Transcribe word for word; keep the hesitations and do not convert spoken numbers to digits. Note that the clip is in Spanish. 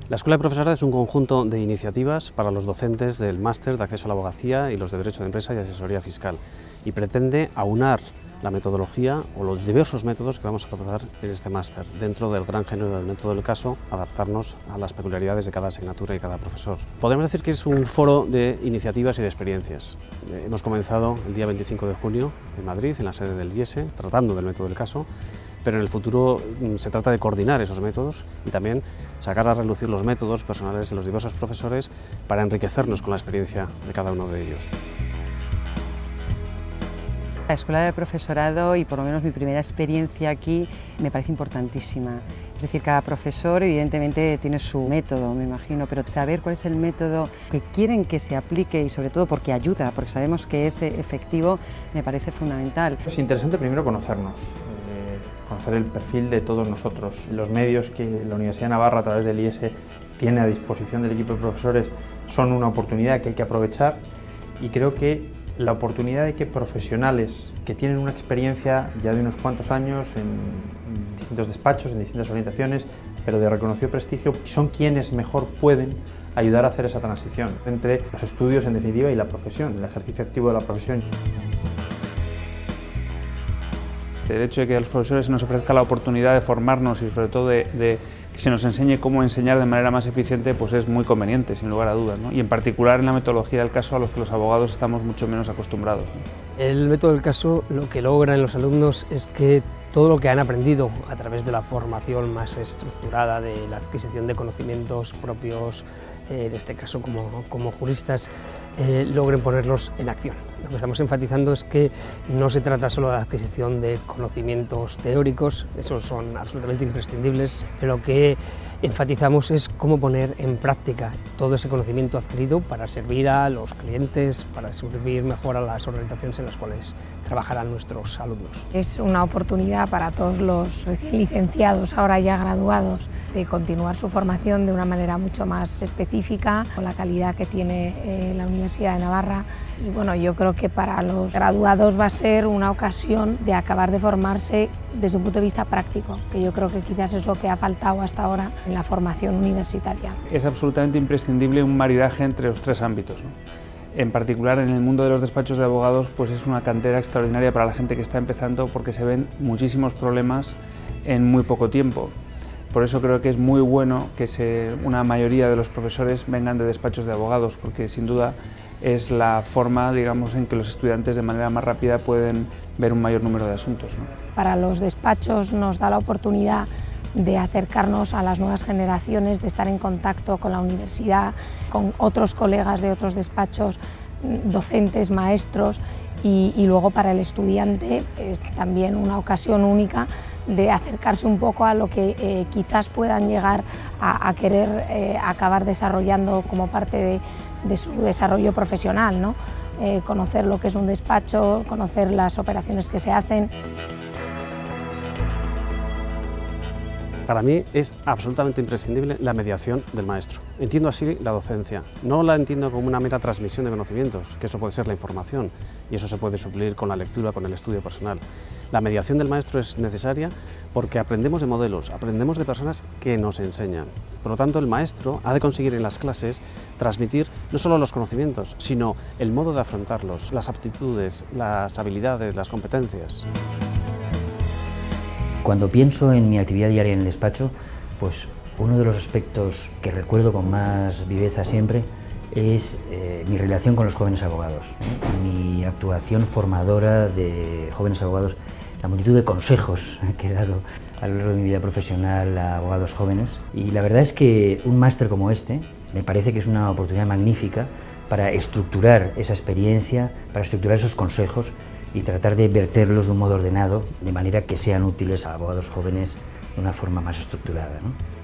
La Escuela de Profesorado es un conjunto de iniciativas para los docentes del máster de acceso a la abogacía y los de Derecho de Empresa y Asesoría Fiscal, y pretende aunar la metodología o los diversos métodos que vamos a tratar en este máster, dentro del gran género del método del caso, adaptarnos a las peculiaridades de cada asignatura y cada profesor. Podemos decir que es un foro de iniciativas y de experiencias. Eh, hemos comenzado el día veinticinco de junio en Madrid, en la sede del I E S E, tratando del método del caso, pero en el futuro se trata de coordinar esos métodos y también sacar a relucir los métodos personales de los diversos profesores para enriquecernos con la experiencia de cada uno de ellos. La Escuela de Profesorado, y por lo menos mi primera experiencia aquí, me parece importantísima. Es decir, cada profesor evidentemente tiene su método, me imagino, pero saber cuál es el método que quieren que se aplique y sobre todo porque ayuda, porque sabemos que es efectivo, me parece fundamental. Es interesante primero conocernos, eh, conocer el perfil de todos nosotros. Los medios que la Universidad de Navarra a través del I E S E tiene a disposición del equipo de profesores son una oportunidad que hay que aprovechar, y creo que la oportunidad de que profesionales que tienen una experiencia ya de unos cuantos años en distintos despachos, en distintas orientaciones, pero de reconocido prestigio, son quienes mejor pueden ayudar a hacer esa transición entre los estudios en definitiva y la profesión, el ejercicio activo de la profesión. El hecho de que a los profesores se nos ofrezca la oportunidad de formarnos y sobre todo de, de que se nos enseñe cómo enseñar de manera más eficiente, pues es muy conveniente, sin lugar a dudas, ¿no? Y en particular en la metodología del caso, a los que los abogados estamos mucho menos acostumbrados, ¿no? El método del caso lo que logra en los alumnos es que todo lo que han aprendido a través de la formación más estructurada, de la adquisición de conocimientos propios, eh, en este caso como, como juristas, eh, logren ponerlos en acción. Lo que estamos enfatizando es que no se trata solo de la adquisición de conocimientos teóricos, esos son absolutamente imprescindibles, pero lo que enfatizamos es cómo poner en práctica todo ese conocimiento adquirido para servir a los clientes, para servir mejor a las organizaciones en las cuales trabajarán nuestros alumnos. Es una oportunidad para todos los recién licenciados, ahora ya graduados, de continuar su formación de una manera mucho más específica, con la calidad que tiene eh, la Universidad de Navarra. Y bueno, yo creo que para los graduados va a ser una ocasión de acabar de formarse desde un punto de vista práctico, que yo creo que quizás es lo que ha faltado hasta ahora en la formación universitaria. Es absolutamente imprescindible un maridaje entre los tres ámbitos, ¿no? En particular en el mundo de los despachos de abogados, pues es una cantera extraordinaria para la gente que está empezando, porque se ven muchísimos problemas en muy poco tiempo. Por eso creo que es muy bueno que se, una mayoría de los profesores vengan de despachos de abogados, porque sin duda es la forma, digamos, en que los estudiantes de manera más rápida pueden ver un mayor número de asuntos, ¿no? Para los despachos nos da la oportunidad de acercarnos a las nuevas generaciones, de estar en contacto con la universidad, con otros colegas de otros despachos, docentes, maestros, y, y luego para el estudiante es también una ocasión única de acercarse un poco a lo que eh, quizás puedan llegar a, a querer eh, acabar desarrollando como parte de, de su desarrollo profesional, ¿no? Eh, conocer lo que es un despacho, conocer las operaciones que se hacen. Para mí es absolutamente imprescindible la mediación del maestro. Entiendo así la docencia. No la entiendo como una mera transmisión de conocimientos, que eso puede ser la información, y eso se puede suplir con la lectura, con el estudio personal. La mediación del maestro es necesaria porque aprendemos de modelos, aprendemos de personas que nos enseñan. Por lo tanto, el maestro ha de conseguir en las clases transmitir no solo los conocimientos, sino el modo de afrontarlos, las aptitudes, las habilidades, las competencias. Cuando pienso en mi actividad diaria en el despacho, pues uno de los aspectos que recuerdo con más viveza siempre es eh, mi relación con los jóvenes abogados, ¿eh? Mi actuación formadora de jóvenes abogados, la multitud de consejos que he dado a lo largo de mi vida profesional a abogados jóvenes. Y la verdad es que un máster como este me parece que es una oportunidad magnífica para estructurar esa experiencia, para estructurar esos consejos y tratar de verterlos de un modo ordenado, de manera que sean útiles a abogados jóvenes de una forma más estructurada, ¿no?